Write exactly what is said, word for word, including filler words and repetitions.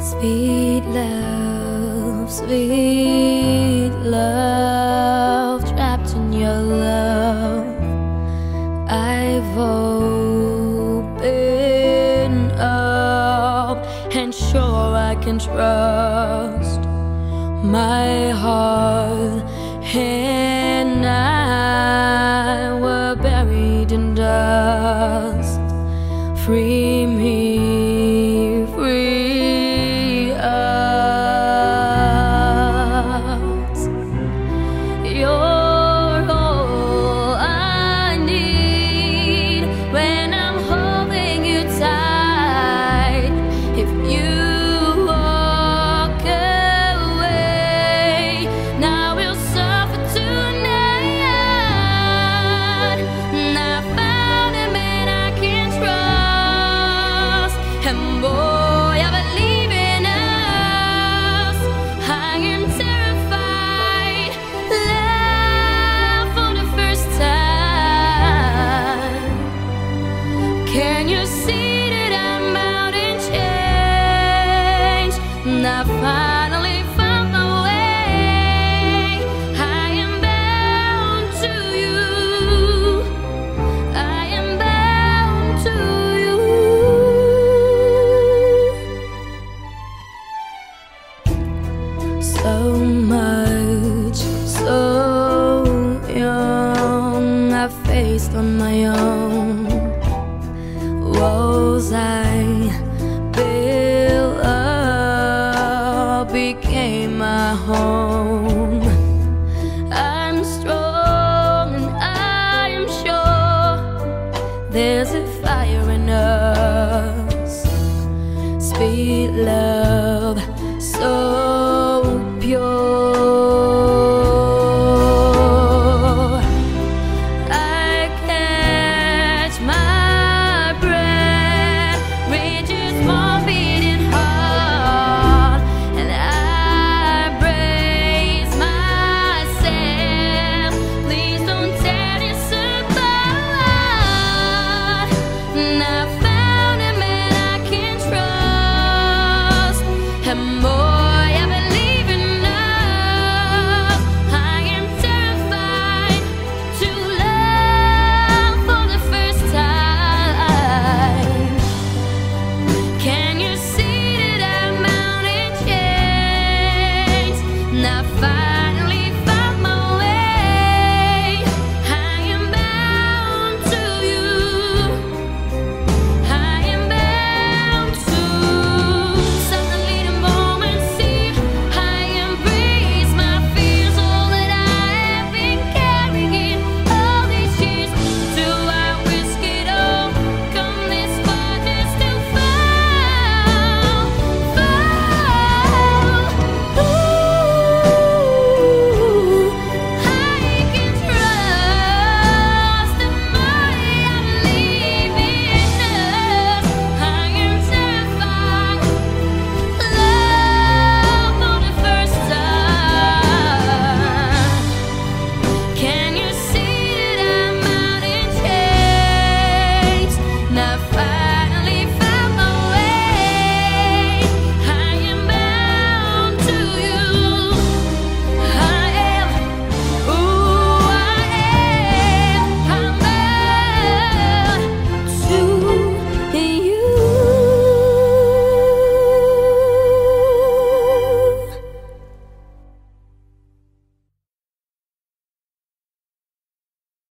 Sweet love, sweet love, trapped in your love. I've opened up and sure I can trust my heart and I were buried in dust. Free me, free us. You're all I need when I'm holding you tight. If you walk away, now we'll suffer tonight. And I found a man I can trust, and boy, I believe in us. I am terrified, love for the first time. Can you see that I'm out in change? And I finally found my way. I am bound to you. I am bound to you. So much, so young, I faced on my own. Walls I built up became my home. I'm strong and I am sure there's a fire in us. Sweet love, so pure. I catch my breath with just one beating heart, and I brace myself. Please don't tear this apart. And I found a man I can trust, and boy, I believe in love. I am terrified to love for the first time. Can you see that I'm out in chains? And I finally found my way. I am bound to you. I am bound to. Suddenly the moment see, I embrace my fears, all that I have been carrying all these years. Do I risk it all? Come this far just to fall, fall. Ooh, I can trust the more I believe in us. I am terrified, love for the first time. Can you see that I'm out in chains? And I